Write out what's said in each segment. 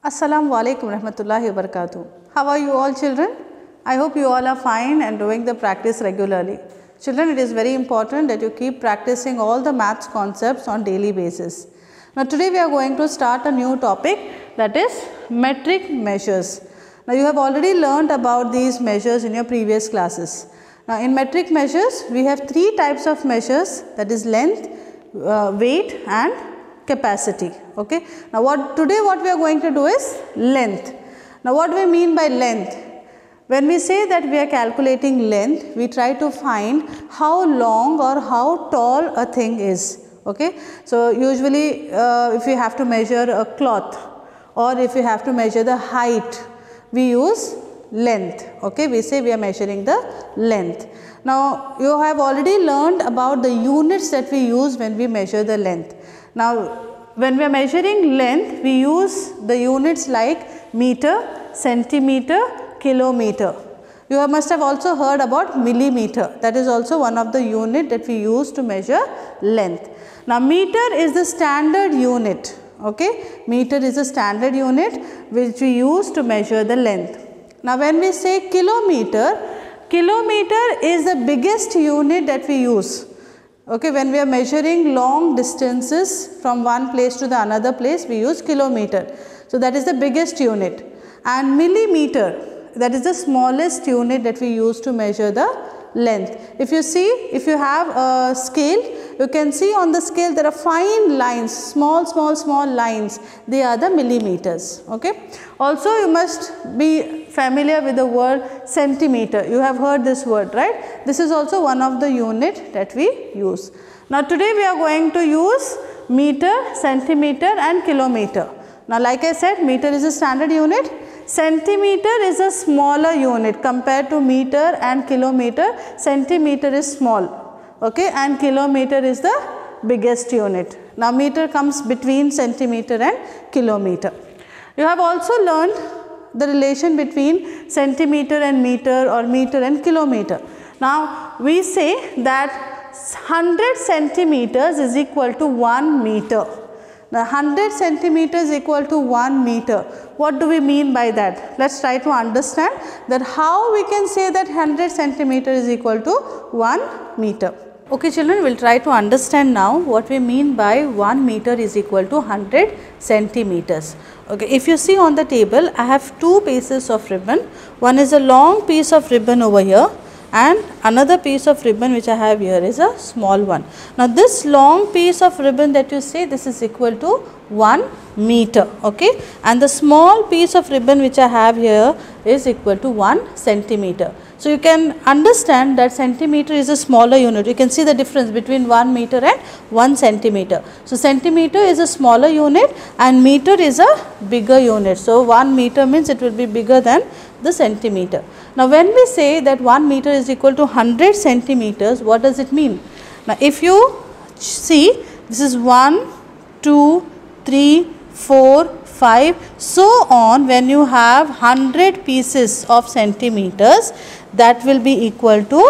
Assalamu alaikum rahmatullahi wa barakatuh. How are you all children? I hope you all are fine and doing the practice regularly. Children, it is very important that you keep practicing all the maths concepts on daily basis. Now today we are going to start a new topic, that is metric measures. Now you have already learned about these measures in your previous classes. Now in metric measures we have three types of measures, that is length, weight and capacity. Okay. Now today what we are going to do is length. Now what do we mean by length? When we say that we are calculating length, we try to find how long or how tall a thing is. Okay. So usually if you have to measure a cloth or if you have to measure the height, we use length. Okay. We say we are measuring the length. Now you have already learned about the units that we use when we measure the length. Now when we are measuring length, we use the units like meter, centimeter, kilometer. You must have also heard about millimeter. That is also one of the unit that we use to measure length. Now meter is the standard unit. Okay, meter is a standard unit which we use to measure the length. Now when we say kilometer, kilometer is the biggest unit that we use. Okay, when we are measuring long distances from one place to the another place, we use kilometer. So that is the biggest unit. And millimeter, that is the smallest unit that we use to measure the length. If you see, if you have a scale, you can see on the scale there are fine lines, small lines, they are the millimeters. Okay. Also you must be familiar with the word centimeter. You have heard this word, right? This is also one of the unit that we use. Now today we are going to use meter, centimeter and kilometer. Now like I said, meter is a standard unit. Centimeter is a smaller unit compared to meter and kilometer. Centimeter is small, okay, and kilometer is the biggest unit. Now meter comes between centimeter and kilometer. You have also learned the relation between centimeter and meter or meter and kilometer. Now we say that 100 centimeters is equal to 1 meter. Now 100 centimeters equal to 1 meter. What do we mean by that? Let us try to understand that how we can say that 100 centimeter is equal to 1 meter. Okay children, we will try to understand now what we mean by 1 meter is equal to 100 centimeters. Okay, if you see on the table, I have two pieces of ribbon. One is a long piece of ribbon over here and another piece of ribbon which I have here is a small one. Now this long piece of ribbon that you see, this is equal to 1 meter, okay, and the small piece of ribbon which I have here is equal to 1 centimeter. So you can understand that centimeter is a smaller unit. You can see the difference between 1 meter and 1 centimeter. So centimeter is a smaller unit and meter is a bigger unit. So 1 meter means it will be bigger than the centimeter. Now when we say that 1 meter is equal to 100 centimeters, what does it mean? Now if you see, this is 1, 2, 3, 4, 5, so on. When you have 100 pieces of centimeters, that will be equal to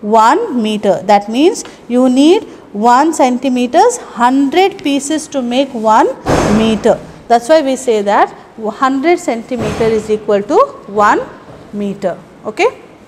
1 meter. That means you need 1 centimeters, 100 pieces to make 1 meter. That is why we say that 100 centimeter is equal to 1 meter. Okay.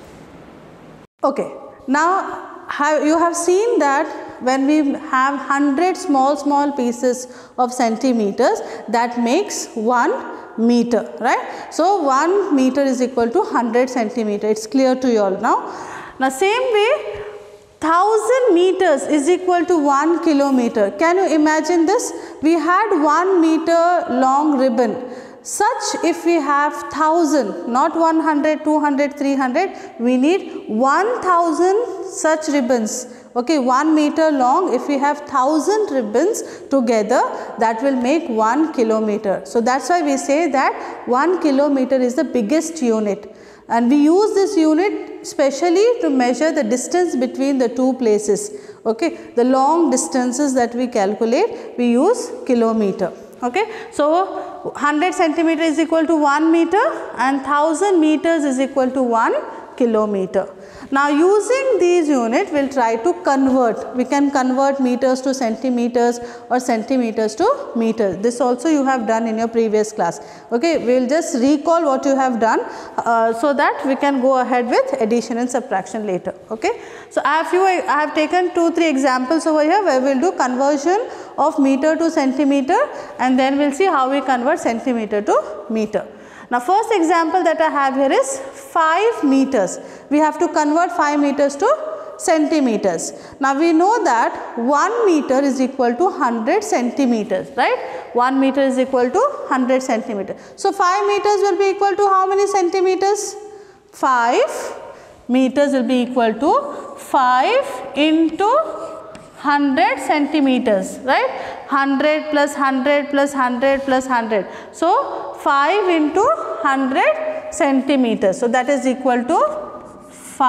Okay. Now you have seen that when we have 100 small pieces of centimeters, that makes 1 meter, right? So 1 meter is equal to 100 centimeter. It is clear to you all now. Now same way, 1000 meters is equal to 1 kilometer. Can you imagine this? We had 1 meter long ribbon. Such if we have 1000, not 100, 200, 300, we need 1000 such ribbons. Okay, 1 meter long. If we have 1000 ribbons together, that will make 1 kilometer. So that's why we say that 1 kilometer is the biggest unit. And we use this unit specially to measure the distance between the two places. Okay, the long distances that we calculate, we use kilometer. Okay, so 100 centimeter is equal to 1 meter and 1000 meters is equal to 1 kilometer. Now using these units, we will try to convert. We can convert meters to centimeters or centimeters to meters. This also you have done in your previous class. Okay, we will just recall what you have done so that we can go ahead with addition and subtraction later. Okay, so I have taken 2-3 examples over here where we will do conversion of meter to centimeter, and then we will see how we convert centimeter to meter. Now first example that I have here is 5 meters. We have to convert 5 meters to centimeters. Now we know that 1 meter is equal to 100 centimeters, right? 1 meter is equal to 100 centimeters. So 5 meters will be equal to how many centimeters? 5 meters will be equal to 5 into 100 centimeters, right? 100 plus 100 plus 100 plus 100. So 5 into 100 centimeters. So that is equal to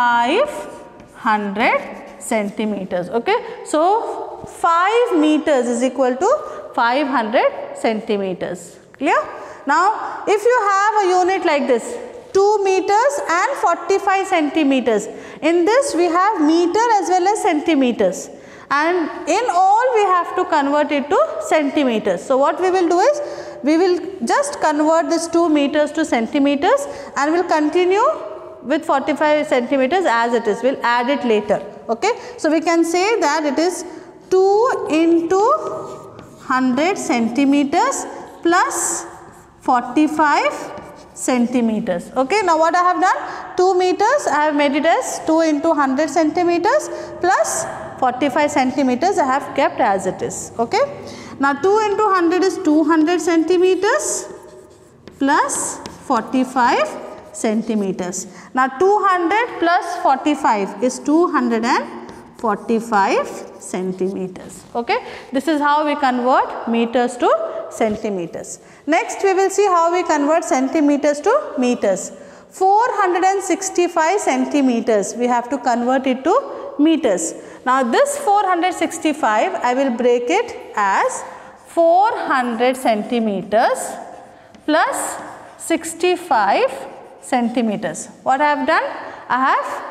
500 centimeters. Okay. So 5 meters is equal to 500 centimeters. Clear? Now if you have a unit like this, 2 meters and 45 centimeters. In this we have meter as well as centimeters, and in all we have to convert it to centimeters. So what we will do is, we will just convert this 2 meters to centimeters and we will continue with 45 centimeters as it is. We will add it later. Okay. So we can say that it is 2 into 100 centimeters plus 45 centimeters. Okay. Now what I have done? 2 meters I have made it as 2 into 100 centimeters plus 45 centimeters I have kept as it is. Okay. Now 2 into 100 is 200 centimeters plus 45 centimeters. Now 200 plus 45 is 245 centimeters. Okay. This is how we convert meters to centimeters. Next we will see how we convert centimeters to meters. 465 centimeters, we have to convert it to meters. Now this 465 I will break it as 400 centimeters plus 65 centimeters. What I have done? I have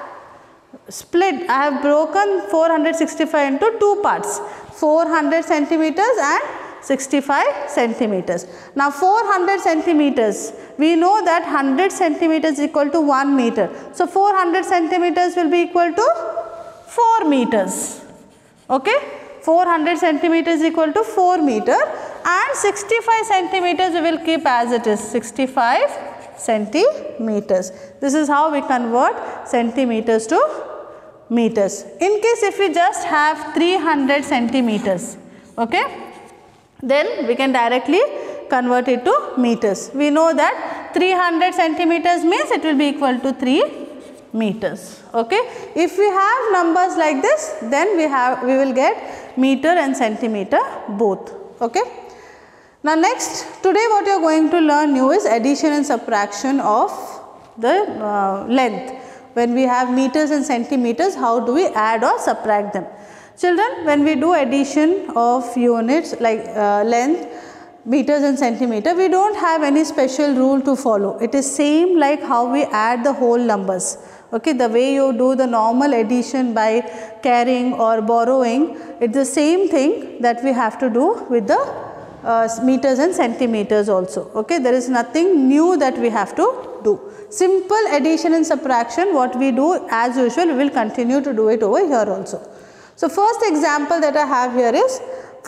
broken 465 into 2 parts, 400 centimeters and 65 centimeters. Now 400 centimeters, we know that 100 centimeters is equal to 1 meter. So 400 centimeters will be equal to 4 meters. Okay. 400 centimeters is equal to 4 meter, and 65 centimeters we will keep as it is, 65 centimeters. This is how we convert centimeters to meters. In case if we just have 300 centimeters, okay, then we can directly convert it to meters. We know that 300 centimeters means it will be equal to 3 meters. Okay. If we have numbers like this, then we will get meter and centimeter both. Okay. Now next, today what you are going to learn new is addition and subtraction of the length. When we have meters and centimeters, how do we add or subtract them? Children, when we do addition of units like length, meters and centimeter, we don't have any special rule to follow. It is same like how we add the whole numbers. Okay, the way you do the normal addition by carrying or borrowing, it's the same thing that we have to do with the meters and centimeters also. Okay, there is nothing new that we have to do. Simple addition and subtraction, what we do as usual, we will continue to do it over here also. So first example that I have here is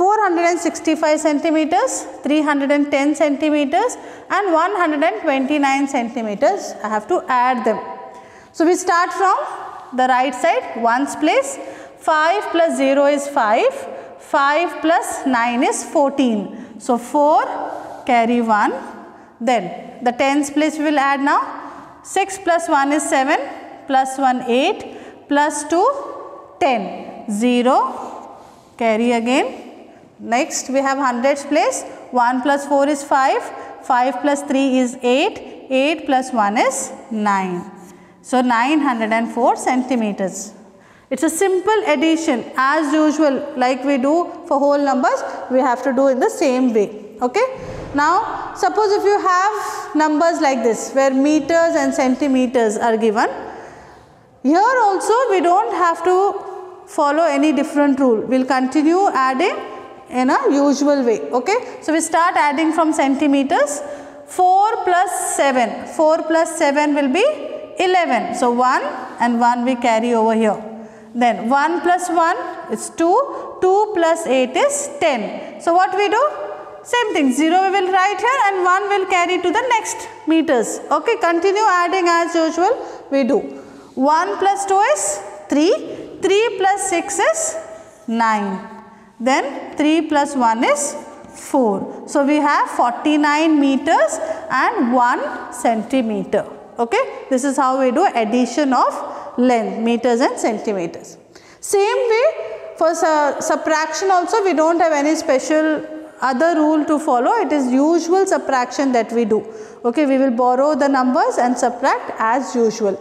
465 centimeters, 310 centimeters and 129 centimeters. I have to add them. So we start from the right side, ones place. 5 plus 0 is 5, 5 plus 9 is 14. So 4 carry 1, then the tens place we will add now. 6 plus 1 is 7, plus 1 8, plus 2 10. 0 carry again. Next we have hundreds place. 1 plus 4 is 5, 5 plus 3 is 8, 8 plus 1 is 9. So 904 centimeters. It's a simple addition as usual, like we do for whole numbers, we have to do in the same way. Okay. Now suppose if you have numbers like this where meters and centimeters are given, Here also we don't have to follow any different rule. We will continue adding in a usual way. Okay. So, we start adding from centimeters. 4 plus 7. 4 plus 7 will be 11. So, 1 and 1 we carry over here. Then 1 plus 1 is 2. 2 plus 8 is 10. So, what we do? Same thing, 0 we will write here and 1 will carry to the next meters. Okay, continue adding as usual we do. 1 plus 2 is 3, 3 plus 6 is 9, then 3 plus 1 is 4. So, we have 49 meters and 1 centimeter. Okay, this is how we do addition of length, meters and centimeters. Same way for subtraction also we don't have any special other rule to follow. It is usual subtraction that we do. Okay, we will borrow the numbers and subtract as usual.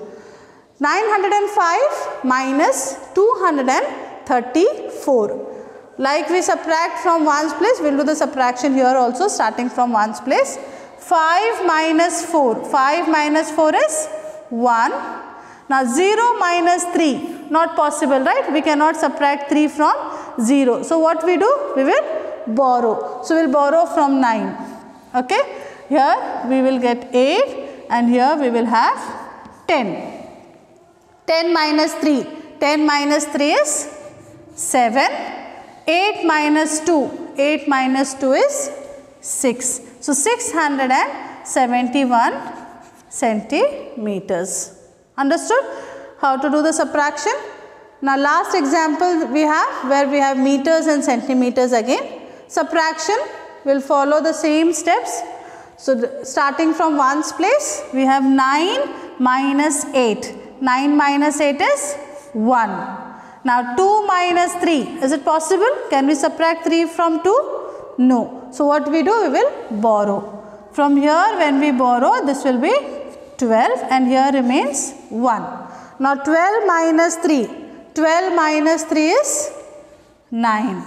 905 minus 234. Like we subtract from 1's place, we will do the subtraction here also starting from 1's place. 5 minus 4. 5 minus 4 is 1. Now 0 minus 3. Not possible, right? We cannot subtract 3 from 0. So what we do? We will borrow. So we will borrow from 9. Okay. Here we will get 8 and here we will have 10. 10 minus 3. 10 minus 3 is 7. 8 minus 2. 8 minus 2 is 6. So 671 centimeters. Understood how to do the subtraction? Now last example we have where we have meters and centimeters again. Subtraction will follow the same steps. So starting from 1's place we have 9 minus 8. 9 minus 8 is 1. Now 2 minus 3. Is it possible? Can we subtract 3 from 2? No. So what we do? We will borrow. From here when we borrow this will be 12 and here remains 1. Now 12 minus 3. 12 minus 3 is 9.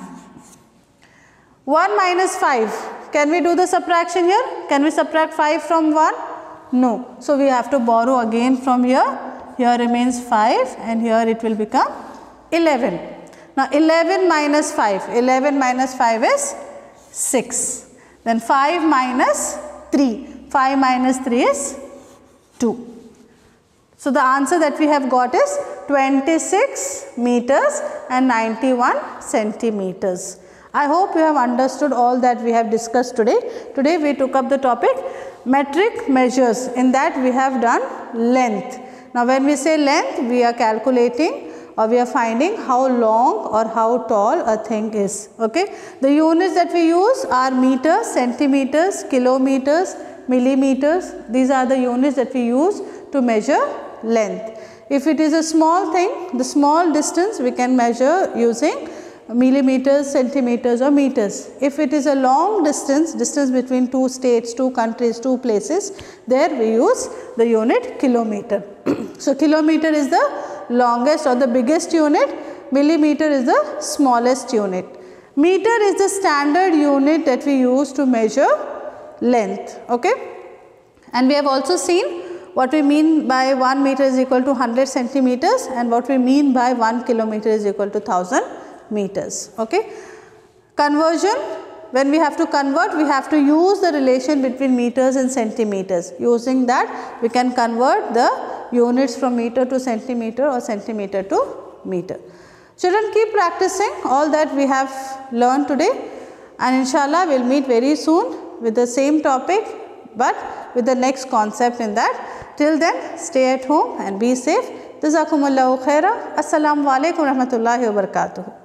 1 minus 5. Can we do the subtraction here? Can we subtract 5 from 1? No. So we have to borrow again from here. Here remains 5 and here it will become 11. Now 11 minus 5. 11 minus 5 is 6. Then 5 minus 3. 5 minus 3 is 2. So the answer that we have got is 26 meters and 91 centimeters. I hope you have understood all that we have discussed today. Today we took up the topic metric measures. In that we have done length. Now when we say length, we are calculating or we are finding how long or how tall a thing is. Okay. The units that we use are meters, centimeters, kilometers, millimeters. These are the units that we use to measure length. If it is a small thing, the small distance we can measure using millimeters, centimeters or meters. If it is a long distance, distance between two states, two countries, two places, there we use the unit kilometer. So kilometer is the longest or the biggest unit, millimeter is the smallest unit. Meter is the standard unit that we use to measure length. Okay. And we have also seen what we mean by 1 meter is equal to 100 centimeters and what we mean by 1 kilometer is equal to 1000 meters. Okay. Conversion, when we have to convert, we have to use the relation between meters and centimeters. Using that we can convert the units from meter to centimeter or centimeter to meter. Children, keep practicing all that we have learned today and inshallah we will meet very soon with the same topic but with the next concept in that. Till then, stay at home and be safe. Jazakumullahu khaira. Assalamu alaikum warahmatullahi wabarakatuh.